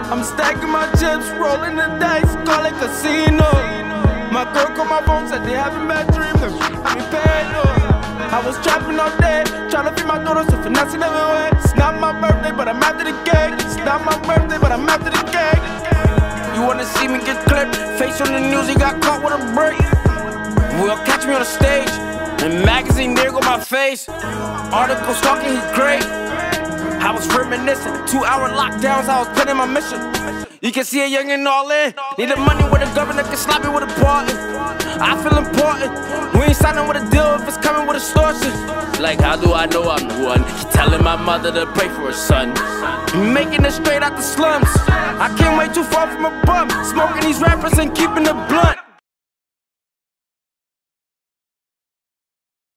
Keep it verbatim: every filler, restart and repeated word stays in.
I'm stacking my chips, rolling the dice, call it casino. My girl called my phone, said they having bad dreams, and I be paranoid. I was trapping all day, trying to feed my daughter, so finessing every way. It's not my birthday, but I'm after the cake. It's not my birthday, but I'm after the cake. You wanna see me get clipped? Face on the news, he got caught with a break. Will catch me on the stage, and magazine, there go my face. Articles talking, he's great. I was reminiscing, two hour lockdowns, I was planning my mission. You can see a youngin' all in. Need the money where the governor can slap me with a pardon. I feel important. We ain't signing with a deal if it's coming with extortion. Like, how do I know I'm the one? He telling my mother to pray for her son. Making it straight out the slums. I came way too far from a bum. Smoking these rappers and keeping it blunt.